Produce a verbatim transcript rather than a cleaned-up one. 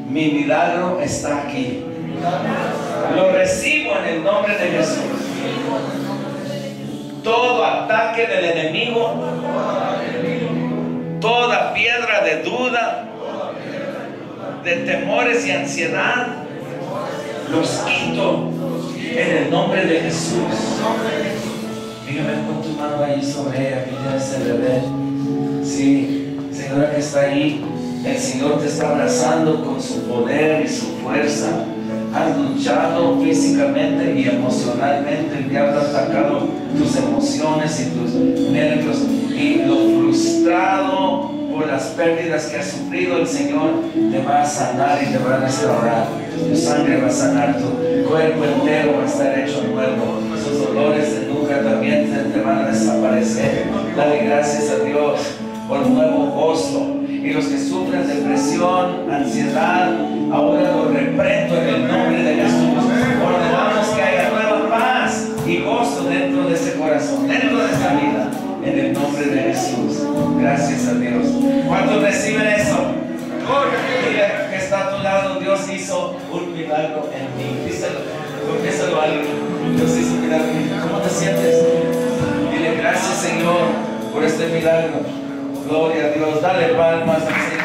Mi milagro está aquí. Lo recibo en el nombre de Jesús. Todo ataque del enemigo, toda piedra de duda, de temores y ansiedad, los quito en el nombre de Jesús. Dígame, pon tu mano ahí sobre ella, que tiene ese bebé. Sí, señora que está ahí, el Señor te está abrazando con su poder y su fuerza. Has luchado físicamente y emocionalmente. El diablo ha atacado tus emociones y tus nervios, y lo frustrado por las pérdidas que has sufrido. El Señor te va a sanar y te va a restaurar. Tu sangre va a sanar, tu cuerpo entero va a estar hecho nuevo. Sus dolores de nuca también te, te van a desaparecer. Dale gracias a Dios por nuevo gozo. Y los que sufren depresión, ansiedad, ahora lo reprendo en el nombre de Jesús. Ordenamos que haya nueva paz y gozo dentro de ese corazón, dentro de esta vida, en el nombre de Jesús. Gracias a Dios. ¿Cuántos reciben eso? Dile que está a tu lado: Dios hizo un milagro en mí. Díselo, confiésalo a alguien. Dios hizo un milagro en mí. ¿Cómo te sientes? Dile: gracias, Señor, por este milagro. Gloria a Dios. Dale palmas al Señor.